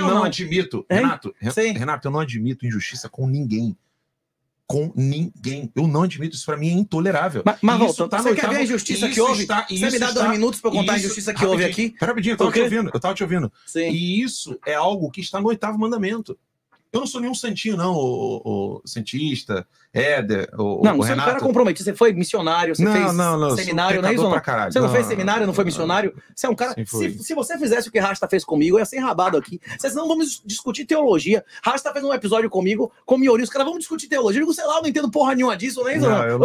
não admito, Sim. Renato, eu não admito injustiça com ninguém. Com ninguém. Eu não admito, isso pra mim é intolerável. Mas voltando, você quer ver a injustiça que houve? Você me dá 2 minutos pra eu contar a injustiça que houve aqui? Pera rapidinho, eu tava te ouvindo. Sim. E isso é algo que está no 8º mandamento. Eu não sou nenhum santinho, não, o cientista, Éder, o Não, você Renato. não era comprometido, você foi missionário, você fez seminário, não é isso? Não? Você não fez seminário, não foi missionário? Você é um cara. Se você fizesse o que Rasta fez comigo, eu ia ser enrabado aqui. Vocês não vamos discutir teologia. Rasta fez um episódio comigo, com Miori, os caras vão discutir teologia. Eu digo, sei lá, eu não entendo porra nenhuma disso, não é isso? Eu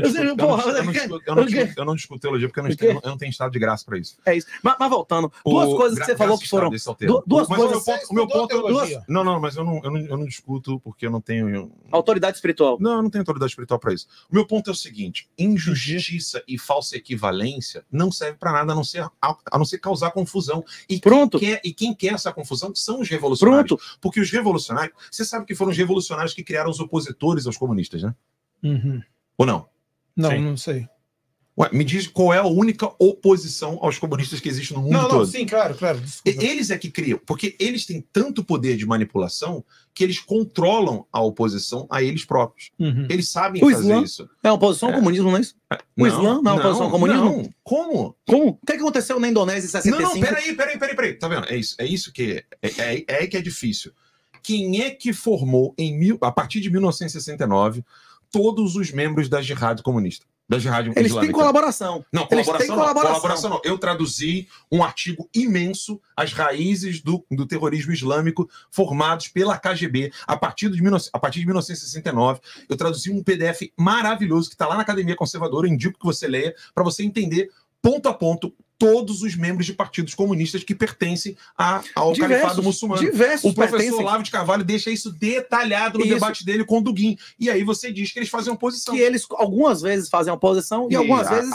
não discuto teologia porque eu não tenho estado de graça pra isso. É isso. Mas voltando, duas coisas que você falou que foram. Duas coisas. O meu ponto. Não, mas eu não discuto porque eu não tenho. Autoridade espiritual. Não, eu não tenho autoridade espiritual para isso. O meu ponto é o seguinte: injustiça e falsa equivalência não serve para nada a não ser causar confusão. E quem quer essa confusão são os revolucionários. Pronto. Porque os revolucionários. Você sabe que foram os revolucionários que criaram os opositores aos comunistas, né? Uhum. Ou não? Não, Sim. não sei. Ué, me diz qual é a única oposição aos comunistas que existe no mundo todo. Sim, claro. Desculpa. Eles é que criam, porque eles têm tanto poder de manipulação que eles controlam a oposição a eles próprios. Uhum. Eles sabem fazer isso. É oposição ao comunismo, não é isso? O Islã não é oposição ao comunismo? Não. Como? O que aconteceu na Indonésia em 65? Não, peraí. Tá vendo? É isso que é que é difícil. Quem é que formou, a partir de 1969, todos os membros da Jihad comunista? Da Jihad Eles islâmica? têm colaboração. Não, colaboração não. Eu traduzi um artigo imenso, As Raízes do Terrorismo Islâmico, formados pela KGB, a partir de 1969. Eu traduzi um PDF maravilhoso que está lá na Academia Conservadora, eu indico que você leia, para você entender, ponto a ponto, todos os membros de partidos comunistas que pertencem ao califado muçulmano. O professor Olavo de Carvalho deixa isso detalhado no debate dele com o Duguin. E aí você diz que eles fazem oposição. Que eles algumas vezes fazem oposição e algumas vezes...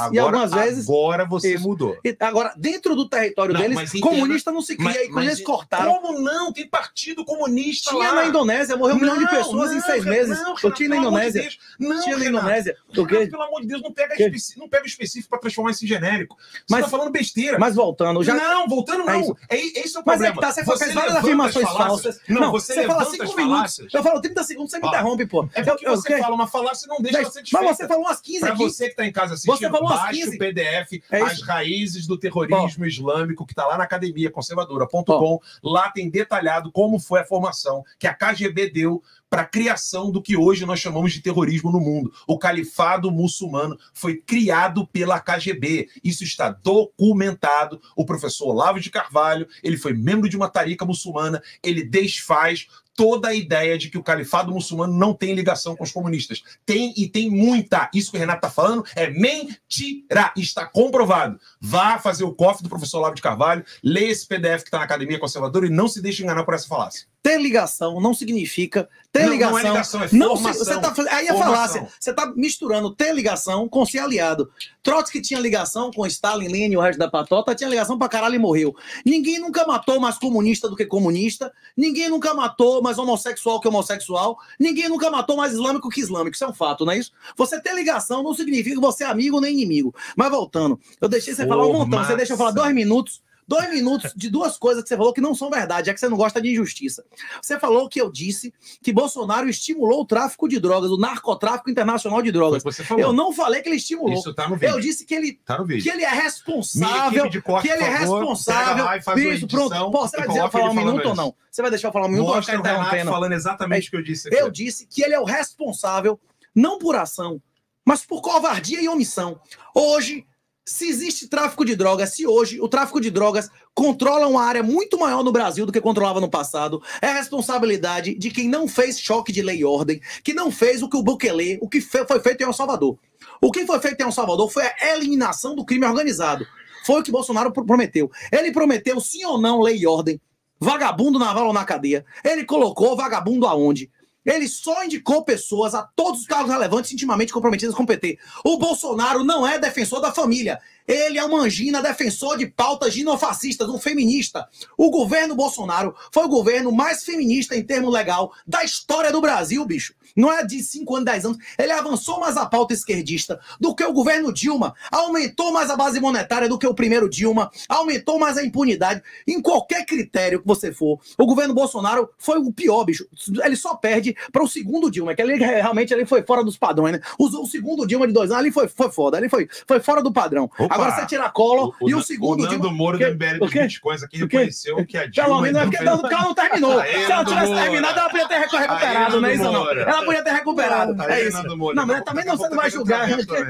Agora você mudou. Agora, dentro do território deles, comunista não se cria. Mas eles cortaram. Como não? Tem partido comunista tinha lá. Na Indonésia, morreu 1 milhão de pessoas em 6 meses. Eu tinha na Indonésia. Tinha na Indonésia. Pelo amor de Deus, não pega o específico para transformar isso em genérico. Você tá falando besteira. Mas voltando, já... Não, voltando não. Esse é o problema. Mas é que tá, você faz várias afirmações falsas. Não, você fala 5 minutos. Eu falo 30 segundos, você me interrompe, pô. É porque você fala uma falácia e não deixa você satisfeito. Mas você falou umas 15 aqui. Pra você que tá em casa assistindo, baixa o PDF, As Raízes do Terrorismo Islâmico, que tá lá na Academia Conservadora.com. Lá tem detalhado como foi a formação que a KGB deu para a criação do que hoje nós chamamos de terrorismo no mundo. O califado muçulmano foi criado pela KGB. Isso está documentado. O professor Olavo de Carvalho, ele foi membro de uma tarica muçulmana, ele desfaz toda a ideia de que o califado muçulmano não tem ligação com os comunistas. Tem e tem muita. Isso que o Renato está falando é mentira. Está comprovado. Vá fazer o cofre do professor Olavo de Carvalho, leia esse PDF que está na Academia Conservadora e não se deixe enganar por essa falácia. Ter ligação não significa ter ligação. Não é ligação, é formação. Aí é falácia. Você está misturando ter ligação com ser aliado. Trotsky tinha ligação com Stalin, Lenin e o resto da patota, tinha ligação pra caralho e morreu. Ninguém nunca matou mais comunista do que comunista. Ninguém nunca matou mais homossexual que homossexual. Ninguém nunca matou mais islâmico que islâmico. Isso é um fato, não é isso? Você ter ligação não significa que você é amigo nem inimigo. Mas voltando, eu deixei você falar um montão. Você deixa eu falar 2 minutos. 2 minutos de 2 coisas que você falou que não são verdade, já que você não gosta de injustiça. Você falou que eu disse que Bolsonaro estimulou o tráfico de drogas, o narcotráfico internacional de drogas. Você falou. Eu não falei que ele estimulou. Isso tá no vídeo. Eu disse que ele, tá no vídeo. Que ele é responsável. Corte, que ele é responsável. Isso, pronto. Pô, você vai deixar eu falar 1 minuto ou não? Você vai deixar eu falar 1 minuto ou ficar interrompendo? Falando exatamente o que eu disse aqui. Eu disse que ele é o responsável, não por ação, mas por covardia e omissão. Hoje, se existe tráfico de drogas, se hoje o tráfico de drogas controla uma área muito maior no Brasil do que controlava no passado, é responsabilidade de quem não fez choque de lei e ordem, que não fez o que o Bukele, o que foi feito em El Salvador. O que foi feito em El Salvador foi a eliminação do crime organizado. Foi o que Bolsonaro prometeu. Ele prometeu sim ou não lei e ordem, vagabundo na vala ou na cadeia. Ele colocou vagabundo aonde? Ele só indicou pessoas a todos os cargos relevantes intimamente comprometidas com o PT. O Bolsonaro não é defensor da família. Ele é um angina, defensor de pautas ginofascistas, um feminista. O governo Bolsonaro foi o governo mais feminista em termo legal da história do Brasil, bicho. Não é de 5 anos, 10 anos. Ele avançou mais a pauta esquerdista do que o governo Dilma. Aumentou mais a base monetária do que o primeiro Dilma. Aumentou mais a impunidade. Em qualquer critério que você for, o governo Bolsonaro foi o pior, bicho. Ele só perde para o segundo Dilma, que ele realmente ele foi fora dos padrões, né? O segundo Dilma de 2 anos, ali foi foda. Ali foi fora do padrão. Opa, agora você tira a Collor e o segundo Dilma... O Nando Moro do MBL dos Bitcoins aqui reconheceu que a Dilma... Pelo menos é porque o cara não terminou. Se ela tivesse terminado, ela podia ter recuperado, não é isso não? Ela podia ter recuperado. É isso. Não, mas também não, você não vai julgar.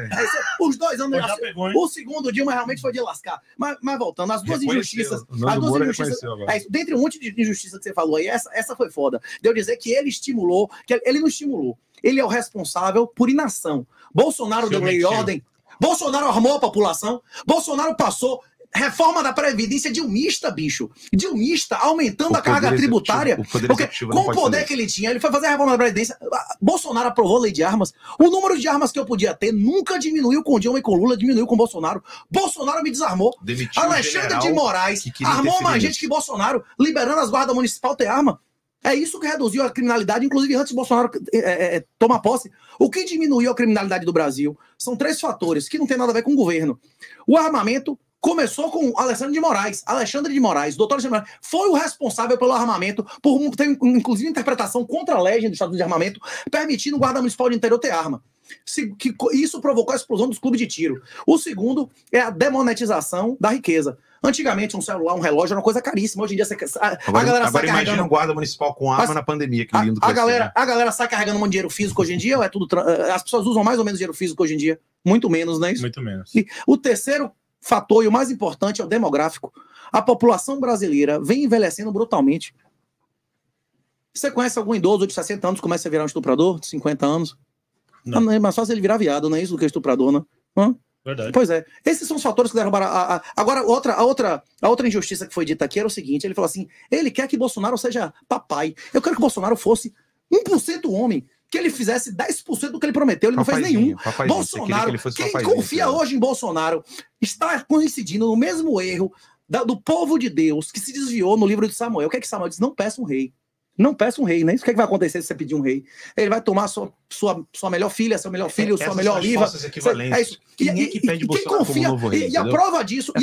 Os 2 anos... O segundo Dilma realmente foi de lascar. Mas voltando, as duas injustiças... Dentre um monte de injustiça que você falou aí, essa foi foda. De eu dizer que ele estimulou... Ele não estimulou. Ele é o responsável por inação. Bolsonaro deu lei e ordem. Bolsonaro armou a população. Bolsonaro passou reforma da Previdência dilmista, bicho. Dilmista, aumentando a carga tributária. Porque com o poder que ele tinha, ele foi fazer a reforma da Previdência. Bolsonaro aprovou a lei de armas. O número de armas que eu podia ter nunca diminuiu com Dilma e com Lula, diminuiu com Bolsonaro. Bolsonaro me desarmou. Alexandre de Moraes armou mais gente que Bolsonaro, liberando as guardas municipais ter arma. É isso que reduziu a criminalidade, inclusive antes de Bolsonaro tomar posse. O que diminuiu a criminalidade do Brasil são 3 fatores que não tem nada a ver com o governo. O armamento começou com Alexandre de Moraes. Alexandre de Moraes, doutor Alexandre de Moraes, foi o responsável pelo armamento, por ter inclusive interpretação contra a lei do Estado de Armamento, permitindo o guarda municipal de interior ter arma. Isso provocou a explosão dos clubes de tiro. O segundo é a demonetização da riqueza. Antigamente, um celular, um relógio era uma coisa caríssima. Hoje em dia, a galera sai carregando... Imagina um guarda municipal com arma na pandemia. Que lindo a galera sai carregando muito dinheiro físico hoje em dia, ou é tudo... As pessoas usam mais ou menos dinheiro físico hoje em dia. Muito menos, não é isso? Muito menos. E o terceiro fator, e o mais importante, é o demográfico. A população brasileira vem envelhecendo brutalmente. Você conhece algum idoso de 60 anos que começa a virar um estuprador, de 50 anos? Não. É mais fácil ele virar viado, não é isso, do que estuprador, né? Verdade. Pois é. Esses são os fatores que derrubaram Agora, a outra injustiça que foi dita aqui era o seguinte, ele falou assim, ele quer que Bolsonaro seja papai. Eu quero que Bolsonaro fosse 1% homem, que ele fizesse 10% do que ele prometeu, ele não fez nenhum. Bolsonaro, quem confia hoje em Bolsonaro, está coincidindo no mesmo erro do povo de Deus que se desviou no livro de Samuel. O que é que Samuel diz? Não peça um rei. Não peça um rei, né? O que vai acontecer se você pedir um rei? Ele vai tomar sua melhor filha, seu melhor filho, sua melhor oliva. É isso. Quem é que pede Bolsonaro como novo rei? E a prova disso,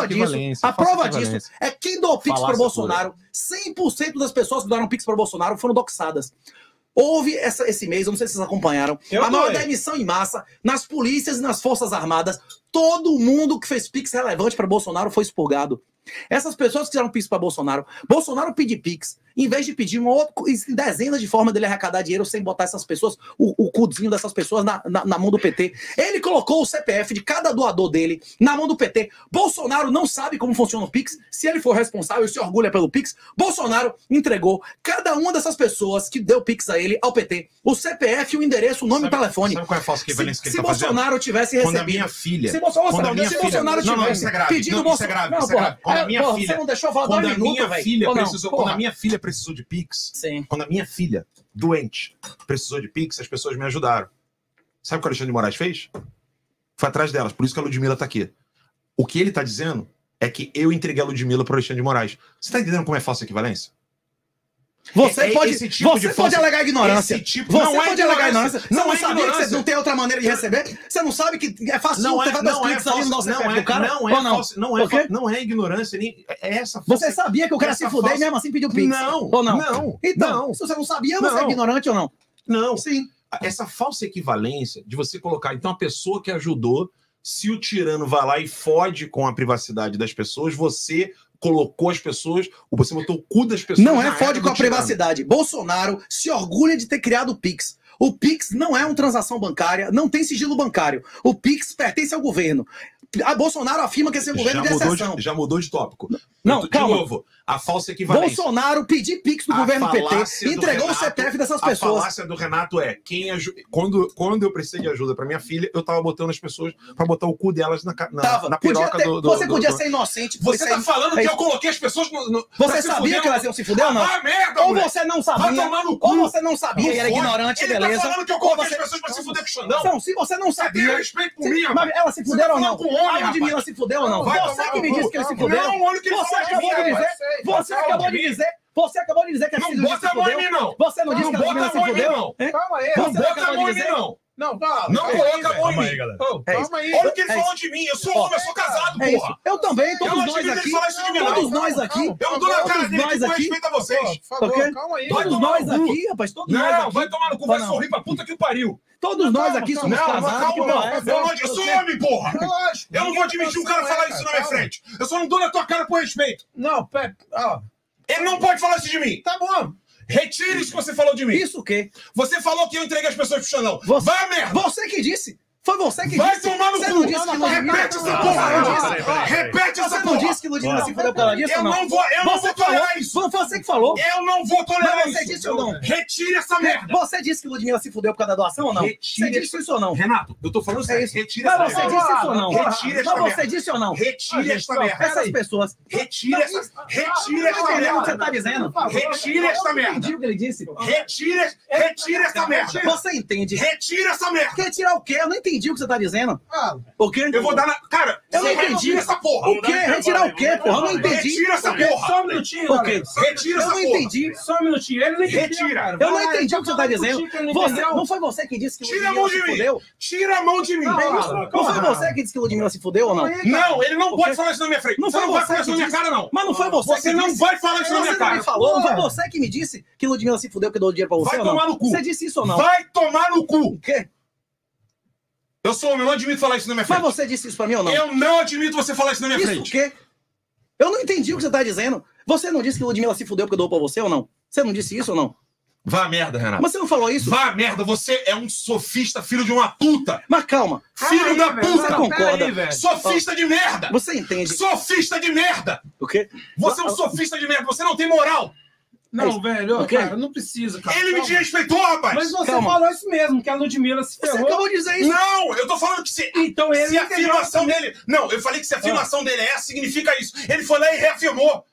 é quem deu Pix para Bolsonaro. 100% das pessoas que deram Pix para Bolsonaro foram doxadas. Houve esse mês, eu não sei se vocês acompanharam, a maior demissão em massa nas polícias e nas forças armadas. Todo mundo que fez Pix relevante para Bolsonaro foi expurgado. Essas pessoas que fizeram Pix para Bolsonaro pedir Pix, em vez de pedir dezenas de formas dele arrecadar dinheiro sem botar essas pessoas, o cuzinho dessas pessoas na mão do PT. Ele colocou o CPF de cada doador dele na mão do PT. Bolsonaro não sabe como funciona o Pix. Se ele for responsável e se orgulha pelo Pix, Bolsonaro entregou cada uma dessas pessoas que deu Pix a ele, ao PT, o CPF, o endereço, o nome e o telefone. Sabe qual é a falsa equivalência que ele tá fazendo? Se Bolsonaro tivesse recebido... Quando a minha filha... Se Bolsonaro tivesse pedido... Isso é grave. Quando a minha filha... Você não deixou falar quando a minha filha precisou de Pix, quando a minha filha, doente, precisou de Pix, as pessoas me ajudaram. Sabe o que o Alexandre de Moraes fez? Foi atrás delas, por isso que a Ludmilla tá aqui. O que ele tá dizendo é que eu entreguei a Ludmilla pro Alexandre de Moraes. Você tá entendendo como é falsa equivalência? Você pode alegar ignorância. Você pode alegar ignorância. Você não sabia que você não tem outra maneira de receber? Você não sabe que é fácil não é ignorância, nem é essa. Você sabia que o cara se fuder e mesmo assim pediu Pix? Não. Ou não? Então, se você não sabia, você é ignorante ou não? Não. Sim. Essa falsa equivalência de você colocar, então, a pessoa que ajudou, se o tirano vai lá e fode com a privacidade das pessoas, você colocou as pessoas, você botou o cu das pessoas. Não é fode com a privacidade. Bolsonaro se orgulha de ter criado o Pix. O Pix não é uma transação bancária, não tem sigilo bancário. O Pix pertence ao governo. A Bolsonaro afirma que esse é um governo de exceção. Já mudou de tópico. Não, calma. De novo, A falsa equivalência. Bolsonaro pediu Pix do governo PT, entregou o CPF dessas pessoas. A falácia do Renato é, quando eu precisei de ajuda pra minha filha, eu tava botando as pessoas pra botar o cu delas na piroca Você podia ser inocente. Você tá falando que eu coloquei as pessoas no... Você sabia que elas iam se fuder ou não? Ah, merda, ou você não sabia. Vai tomar no cu. Ou você não sabia e era ignorante, beleza. Ele tá falando que eu coloquei as pessoas pra se fuder com o Xandão. Não, se você não sabia... Você tem respeito por mim, mas elas se fuderam ou não? A Ludmilla se fudeu ou não? Você que me disse que eles se fuderam. Não, olha o que ele Você acabou de dizer. Você acabou de dizer. Você acabou de dizer que a filha se fudeu. Não. Você não disse que a Ludmilla se fudeu? Calma aí. Não bota a mão em mim, não. Não coloca a mão em mim. Calma aí. Olha o que ele falou de mim. Eu sou homem, eu sou casado, porra. Eu também, todos nós aqui. Todos nós aqui. Eu não tô na cara dele que respeito a vocês. Calma aí. Todos nós aqui, rapaz. Todos nós aqui. Não, vai tomar no cu, vai sorrir pra puta que o pariu. Todos nós aqui somos casados. Eu sou homem, porra. Eu não vou admitir um cara falar isso na minha frente. Eu só não dou na tua cara por respeito. Não, ele não pode falar isso de mim. Tá bom. Retire isso que você falou de mim. Isso o quê? Você falou que eu entreguei as pessoas pro Xandão. Vai, merda. Você que disse. Foi você que vai disse. Vai tomar no cu. Repete essa porra. Repete essa porra. Você não disse que Ludmilla se fudeu por causa disso? Eu não vou tolerar isso. Foi você que falou. Eu não vou tolerar isso. Mas você disse ou não? Retire essa merda. Você disse que Ludmilla se fudeu por causa da doação ou não? Você disse isso ou não? Renato, eu tô falando sério. Retire essa merda. Mas você disse isso ou não? Retire essa merda. Mas você disse ou não? Retire essa merda. Essas pessoas. Retire essa merda. O que você tá dizendo? Retire essa merda. Entendi o que ele disse. Retire essa merda. Você entende? Retire essa merda. Retirar o quê? Eu não entendi o que você tá dizendo. O quê? Eu vou dar na... Cara, eu não entendi essa porra. O quê? Retirar o quê, porra? Eu não entendi. Retira essa porra. Só um minutinho, O quê? Retira essa porra. Eu não entendi. Só um minutinho. Ele não entendeu, Retira. Eu não entendi o que você tá dizendo. Não foi você que disse que Tira a mão de mim. Tira a mão de mim. Não foi você que disse que o Ludmilla se fudeu ou não? Não, ele não pode falar isso na minha frente. Não você não vai falar isso na minha cara, não. Mas não foi você que não vai falar isso na minha cara. Não foi você que me disse que Ludmilla se fudeu porque deu dinheiro pra você ou não? Vai tomar no cu. Você disse isso ou não? Vai tomar no cu. O quê? Eu sou homem, eu não admito falar isso na minha frente. Mas você disse isso pra mim ou não? Eu não admito você falar isso na minha frente. Isso o quê? Eu não entendi o que você tá dizendo. Você não disse que Ludmilla se fudeu porque doou pra você ou não? Você não disse isso ou não? Vá a merda, Renato. Mas você não falou isso? Vá a merda, você é um sofista, filho de uma puta. Mas calma. Filho da puta. Você concorda? Sofista de merda. Você entende? Sofista de merda. O quê? Você é um sofista de merda, você não tem moral. Não, velho, cara, não precisa, cara. Ele me desrespeitou, rapaz. Mas você falou isso mesmo, que a Ludmilla se ferrou. Você acabou de dizer isso. Não, eu tô falando que se, então, ele se a afirmação dele... Não, eu falei que se a afirmação dele é essa, significa isso. Ele foi lá e reafirmou.